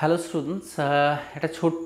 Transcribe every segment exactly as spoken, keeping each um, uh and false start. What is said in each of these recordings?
Hello students, একটা ছোট্ট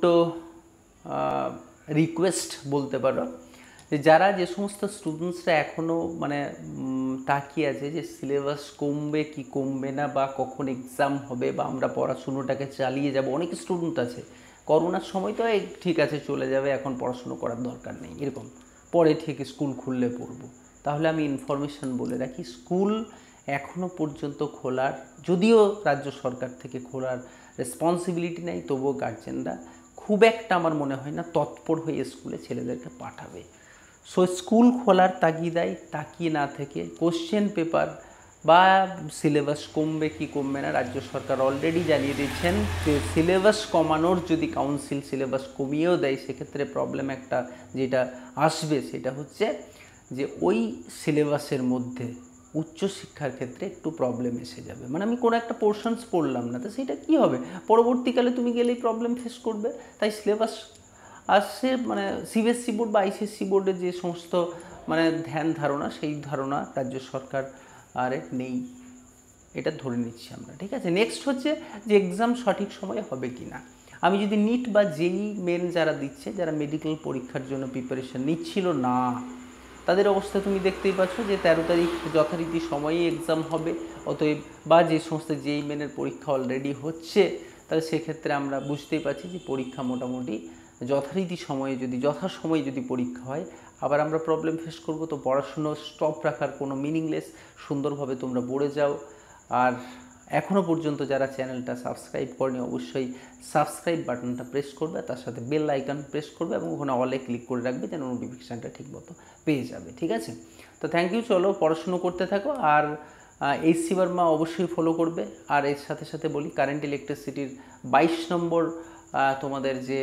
request বলতে পারো যে যারা যে সমস্ত স্টুডেন্টসরা এখনও মানে তাকিয়ে আছে যে সিলেবাস কমবে কি কমবে না বা কখন এক্সাম হবে বা আমরা পড়াশুনোটাকে চালিয়ে যাব। অনেক স্টুডেন্ট আছে করোনার সময় তো এই ঠিক আছে চলে যাবে, এখন পড়াশুনো করার দরকার নেই, এরকম পরে ঠিক স্কুল খুললে পড়বো। তাহলে আমি ইনফরমেশান বলে রাখি, স্কুল এখনও পর্যন্ত খোলার, যদিও রাজ্য সরকার থেকে খোলার রেসপন্সিবিলিটি নেই, তবুও গার্জেনরা খুব একটা আমার মনে হয় না তৎপর হয়ে স্কুলে ছেলেদেরকে পাঠাবে। সো স্কুল খোলার তাগিদায় তাকিয়ে না থেকে কোশ্চেন পেপার বা সিলেবাস কমবে কি কমবে না, রাজ্য সরকার অলরেডি জানিয়ে দিচ্ছেন যে সিলেবাস কমানোর যদি কাউন্সিল সিলেবাস কমিয়েও দেয় সেক্ষেত্রে প্রবলেম একটা যেটা আসবে সেটা হচ্ছে যে ওই সিলেবাসের মধ্যে উচ্চশিক্ষার ক্ষেত্রে একটু প্রবলেম এসে যাবে। মানে আমি কোনো একটা পোর্শনস পড়লাম না, তো সেটা কী হবে, পরবর্তীকালে তুমি গেলেই প্রবলেম ফেস করবে। তাই সিলেবাস আসছে মানে সিবিএসসি বোর্ড বা আইসিএসসি বোর্ডের যে সমস্ত মানে ধ্যান ধারণা, সেই ধারণা রাজ্য সরকার আর নেই, এটা ধরে নিচ্ছি আমরা। ঠিক আছে, নেক্সট হচ্ছে যে এক্সাম সঠিক সময়ে হবে কি না। আমি যদি নিট বা জেই মেন যারা দিচ্ছে, যারা মেডিকেল পরীক্ষার জন্য প্রিপারেশন নিচ্ছিল না, তাদের অবস্থা তুমি দেখতেই পাচ্ছ যে তেরো তারিখ যথারীতি সময়েই এক্সাম হবে। অতএব বা যে সমস্ত জেই মেনের পরীক্ষা অলরেডি হচ্ছে, তাহলে সেক্ষেত্রে আমরা বুঝতেই পারছি যে পরীক্ষা মোটামুটি যথারীতি সময়ে যদি যথাসময়ে যদি পরীক্ষা হয়, আবার আমরা প্রবলেম ফেস করব। তো পড়াশুনো স্টপ রাখার কোনো মিনিংলেস, সুন্দরভাবে তোমরা পড়ে যাও। আর এখনও পর্যন্ত যারা চ্যানেলটা সাবস্ক্রাইব করেনি অবশ্যই সাবস্ক্রাইব বাটনটা প্রেস করবে, তার সাথে বেল আইকন প্রেস করবে এবং ওখানে অলে ক্লিক করে রাখবে যেন নোটিফিকেশানটা ঠিকমতো পেয়ে যাবে। ঠিক আছে, তো থ্যাংক ইউ। চলো পড়াশুনো করতে থাকো। আর এইচসি বার্মা অবশ্যই ফলো করবে। আর এর সাথে সাথে বলি, কারেন্ট ইলেকট্রিসিটির বাইশ নম্বর তোমাদের যে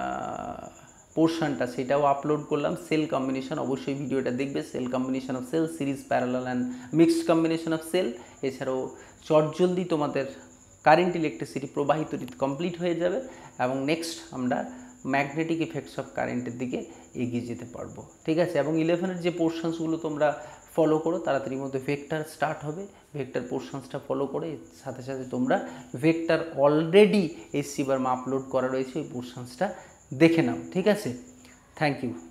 পোর্শনটা সেটাও আপলোড করলাম। সেল কম্বিনেশন অবশ্যই ভিডিওটা দেখবে। Cell combination of cell, series, parallel and mixed combination of cell. এছাড়াও চটজলদি তোমাদের কারেন্ট ইলেকট্রিসিটি প্রবাহিত কমপ্লিট হয়ে যাবে এবং নেক্সট আমরা ম্যাগনেটিক ইফেক্টস অফ কারেন্টের দিকে এগিয়ে যেতে পারবো। ঠিক আছে, এবং ইলেভেনের যে পোর্শনসগুলো তোমরা ফলো করো, তাড়াতাড়ির মধ্যে ভেক্টর স্টার্ট হবে। ভেক্টর পোর্শনসটা ফলো করে সাথে সাথে তোমরা vector already HC Verma upload করা রয়েছে, ওই পোর্শনসটা দেখে নাও। ঠিক আছে, থ্যাংক ইউ।